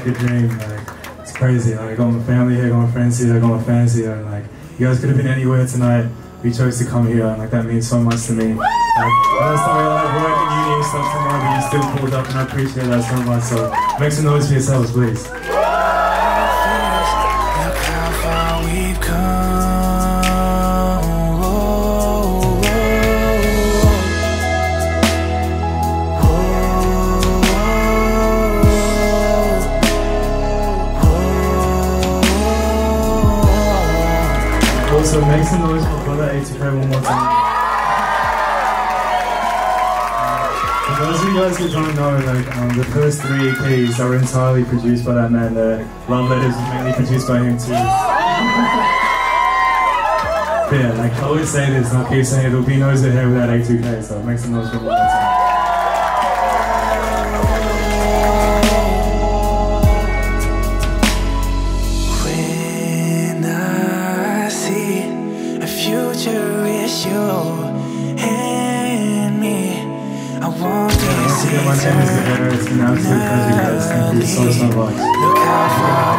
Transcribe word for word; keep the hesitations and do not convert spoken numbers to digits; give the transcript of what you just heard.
like a dream. Like, it's crazy. Like, I got my family here, I got my friends here, I got my fans here, and like, you guys could have been anywhere tonight. We chose to come here, and like that means so much to me. Like, I know some of you like work and uni and stuff tomorrow, but you still pulled up, and I appreciate that so much. So make some noise for yourselves, please. Look how far we've come. Whoa, whoa, whoa. Also, make some noise for brother A two K one more time. For those of you guys who don't know, like um, the first three E Ps are entirely produced by that man there. Love Letters was mainly produced by him too. But yeah, like I always say this, and I'll keep saying it, there'll be no ZUHAIR without A two K, so make some noise for one more time. When I see a future is you and me, I want this. Yeah, my name is ZUHAIR. It's been an absolute pleasure, guys. Thank you so, so much. Look how far